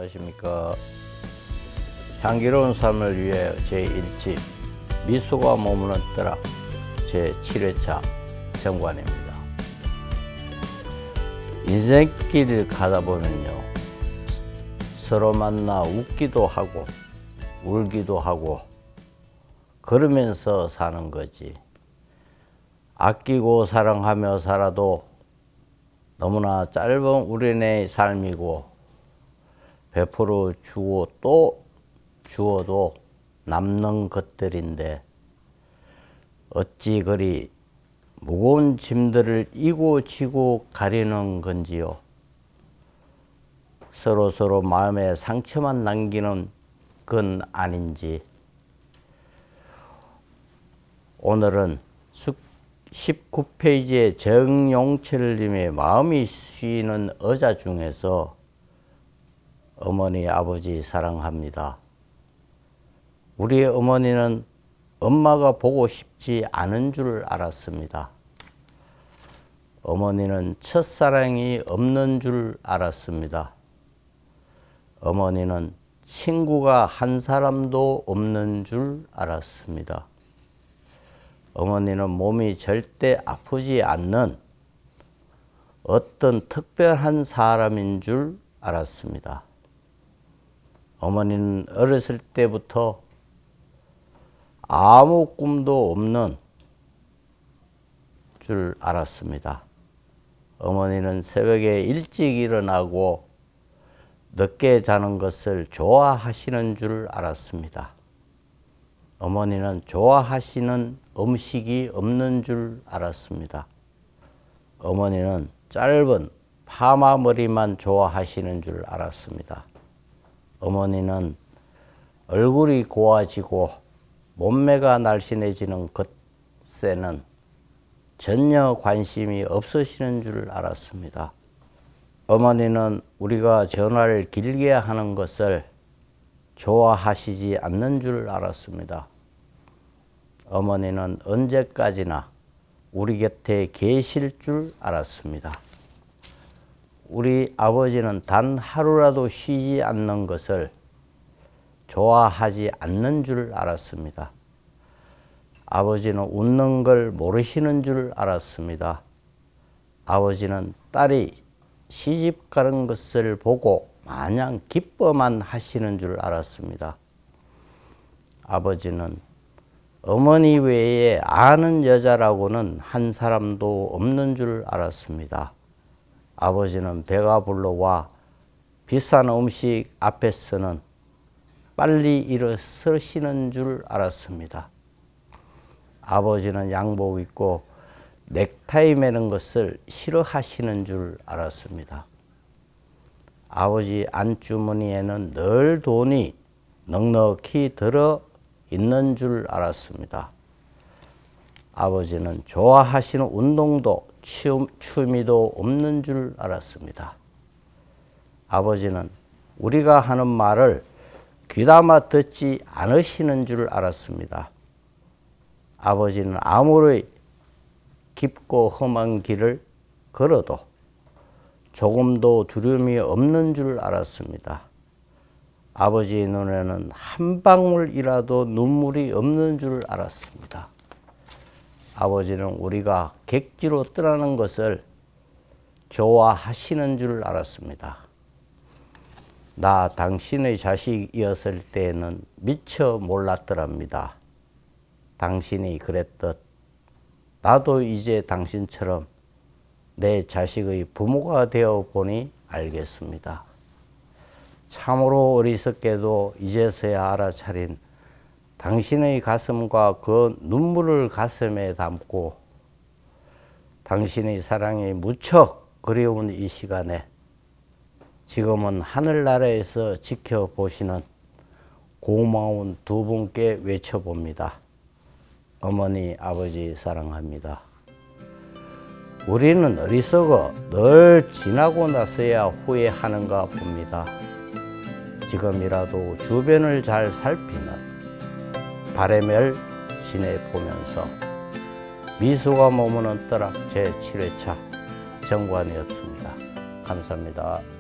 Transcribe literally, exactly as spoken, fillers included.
안녕하십니까. 향기로운 삶을 위해 제일 집 미소가 머무는 떠락 제칠 회차 정관입니다. 인생길을 가다 보면요, 서로 만나 웃기도 하고 울기도 하고 그러면서 사는 거지. 아끼고 사랑하며 살아도 너무나 짧은 우리네 삶이고, 베풀어 주고 또 주어도 남는 것들인데 어찌 그리 무거운 짐들을 이고 지고 가려는 건지요. 서로 서로 마음에 상처만 남기는 건 아닌지. 오늘은 십구 페이지의 정용철님의 마음이 쉬는 의자 중에서 어머니, 아버지 사랑합니다. 우리 어머니는 엄마가 보고 싶지 않은 줄 알았습니다. 어머니는 첫사랑이 없는 줄 알았습니다. 어머니는 친구가 한 사람도 없는 줄 알았습니다. 어머니는 몸이 절대 아프지 않는 어떤 특별한 사람인 줄 알았습니다. 어머니는 어렸을 때부터 아무 꿈도 없는 줄 알았습니다. 어머니는 새벽에 일찍 일어나고 늦게 자는 것을 좋아하시는 줄 알았습니다. 어머니는 좋아하시는 음식이 없는 줄 알았습니다. 어머니는 짧은 파마머리만 좋아하시는 줄 알았습니다. 어머니는 얼굴이 고와지고 몸매가 날씬해지는 것에는 전혀 관심이 없으시는 줄 알았습니다. 어머니는 우리가 전화를 길게 하는 것을 좋아하시지 않는 줄 알았습니다. 어머니는 언제까지나 우리 곁에 계실 줄 알았습니다. 우리 아버지는 단 하루라도 쉬지 않는 것을 좋아하지 않는 줄 알았습니다. 아버지는 웃는 걸 모르시는 줄 알았습니다. 아버지는 딸이 시집 가는 것을 보고 마냥 기뻐만 하시는 줄 알았습니다. 아버지는 어머니 외에 아는 여자라고는 한 사람도 없는 줄 알았습니다. 아버지는 배가 불러와 비싼 음식 앞에서는 빨리 일어서시는 줄 알았습니다. 아버지는 양복 입고 넥타이 매는 것을 싫어하시는 줄 알았습니다. 아버지 안주머니에는 늘 돈이 넉넉히 들어 있는 줄 알았습니다. 아버지는 좋아하시는 운동도 취미도 없는 줄 알았습니다. 아버지는 우리가 하는 말을 귀담아 듣지 않으시는 줄 알았습니다. 아버지는 아무리 깊고 험한 길을 걸어도 조금도 두려움이 없는 줄 알았습니다. 아버지의 눈에는 한 방울이라도 눈물이 없는 줄 알았습니다. 아버지는 우리가 객지로 떠나는 것을 좋아하시는 줄 알았습니다. 나 당신의 자식이었을 때에는 미처 몰랐더랍니다. 당신이 그랬듯 나도 이제 당신처럼 내 자식의 부모가 되어 보니 알겠습니다. 참으로 어리석게도 이제서야 알아차린 당신의 가슴과 그 눈물을 가슴에 담고 당신의 사랑이 무척 그리운 이 시간에 지금은 하늘나라에서 지켜보시는 고마운 두 분께 외쳐봅니다. 어머니, 아버지 사랑합니다. 우리는 어리석어 늘 지나고 나서야 후회하는가 봅니다. 지금이라도 주변을 잘 살피는 바램을 지내보면서 미소가 머무는 떠락 제칠 회차 정관이었습니다. 감사합니다.